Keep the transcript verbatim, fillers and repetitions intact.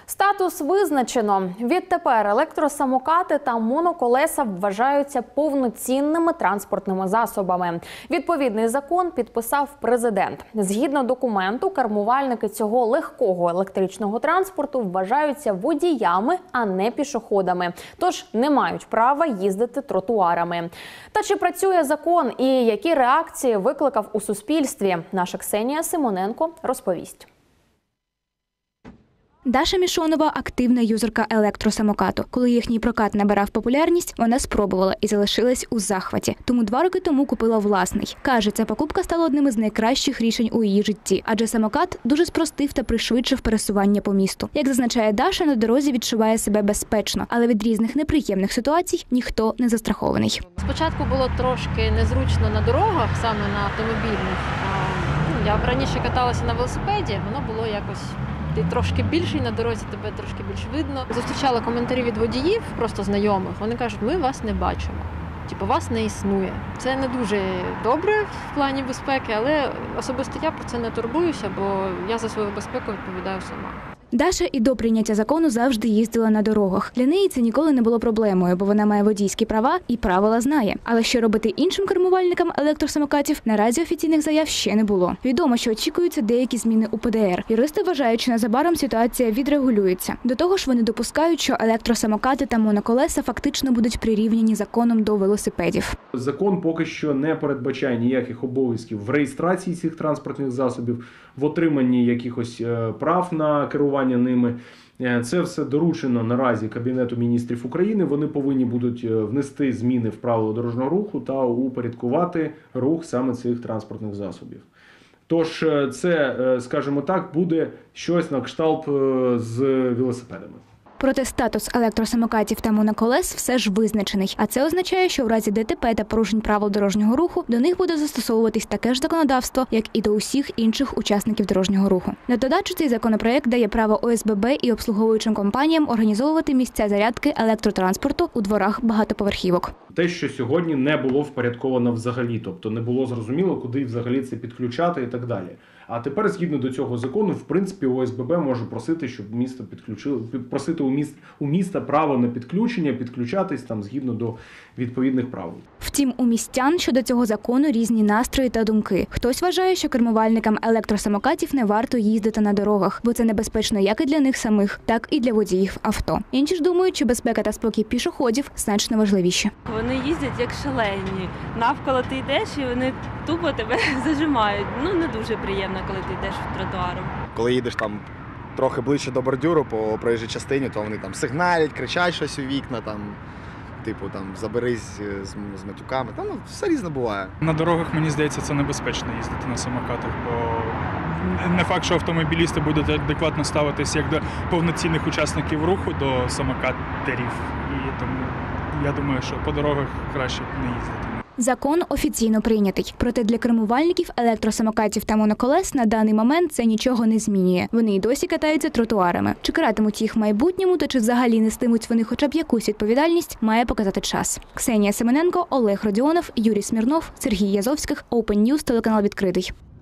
Статус визначено. Відтепер електросамокати та моноколеса вважаються повноцінними транспортними засобами. Відповідний закон підписав президент. Згідно документу, кермувальники цього легкого електричного транспорту вважаються водіями, а не пішоходами. Тож не мають права їздити тротуарами. Та чи працює закон і які реакції викликав у суспільстві? Наша Ксенія Симоненко розповість. Даша Мішонова – активна юзерка електросамокату. Коли їхній прокат набирав популярність, вона спробувала і залишилась у захваті. Тому два роки тому купила власний. Каже, ця покупка стала одним із найкращих рішень у її житті. Адже самокат дуже спростив та пришвидшив пересування по місту. Як зазначає Даша, на дорозі відчуває себе безпечно. Але від різних неприємних ситуацій ніхто не застрахований. Спочатку було трошки незручно на дорогах, саме на автомобільних. Я раніше каталася на велосипеді, воно було якось... Ти трошки більший на дорозі, тебе трошки більш видно. Зустрічала коментарі від водіїв, просто знайомих. Вони кажуть, ми вас не бачимо. Типу, вас не існує. Це не дуже добре в плані безпеки, але особисто я про це не турбуюся, бо я за свою безпеку відповідаю сама. Даша і до прийняття закону завжди їздила на дорогах. Для неї це ніколи не було проблемою, бо вона має водійські права і правила знає. Але що робити іншим кермувальникам електросамокатів, наразі офіційних заяв ще не було. Відомо, що очікуються деякі зміни у Пе Де Ер. Юристи вважають, що незабаром ситуація відрегулюється. До того ж, вони допускають, що електросамокати та моноколеса фактично будуть прирівняні законом до велосипедів. Закон поки що не передбачає ніяких обов'язків в реєстрації цих транспортних засобів, в отриманні якихось прав на керування ними. Це все доручено наразі Кабінету міністрів України. Вони повинні будуть внести зміни в правила дорожнього руху та упорядкувати рух саме цих транспортних засобів. Тож це, скажімо так, буде щось на кшталт з велосипедами. Проте статус електросамокатів та моноколес все ж визначений. А це означає, що в разі Де Те Пе та порушень правил дорожнього руху до них буде застосовуватись таке ж законодавство, як і до усіх інших учасників дорожнього руху. На додачу, цей законопроект дає право О Ес Бе Бе і обслуговуючим компаніям організовувати місця зарядки електротранспорту у дворах багатоповерхівок. Те, що сьогодні не було впорядковано взагалі, тобто не було зрозуміло, куди взагалі це підключати і так далі. А тепер, згідно до цього закону, в принципі, О Ес Бе Бе може просити, щоб місто підключило, просити у міст у міста право на підключення, підключатись там згідно до відповідних правил. Втім, у містян щодо цього закону різні настрої та думки. Хтось вважає, що кермувальникам електросамокатів не варто їздити на дорогах, бо це небезпечно як і для них самих, так і для водіїв авто. Інші ж думають, що безпека та спокій пішоходів значно важливіші. Вони їздять як шалені. Навколо ти йдеш і вони тупо тебе зажимають. Ну, не дуже приємно, коли ти йдеш тротуаром. Коли їдеш там трохи ближче до бордюру по проїжджій частині, то вони там сигналять, кричать щось у вікна, там, типу, там, заберись з, з матюками. Там, ну, все різне буває. На дорогах, мені здається, це небезпечно їздити на самокатах, бо не факт, що автомобілісти будуть адекватно ставитись як до повноцінних учасників руху, до самокатерів. І тому я думаю, що по дорогах краще не їздити. Закон офіційно прийнятий. Проте для кермувальників електросамокатів та моноколес на даний момент це нічого не змінює. Вони й досі катаються тротуарами. Чи каратимуть їх в майбутньому, та чи взагалі нестимуть вони хоча б якусь відповідальність, має показати час. Ксенія Симоненко, Олег Родіонов, Юрій Смірнов, Сергій Язовських, Open News, телеканал «Відкритий».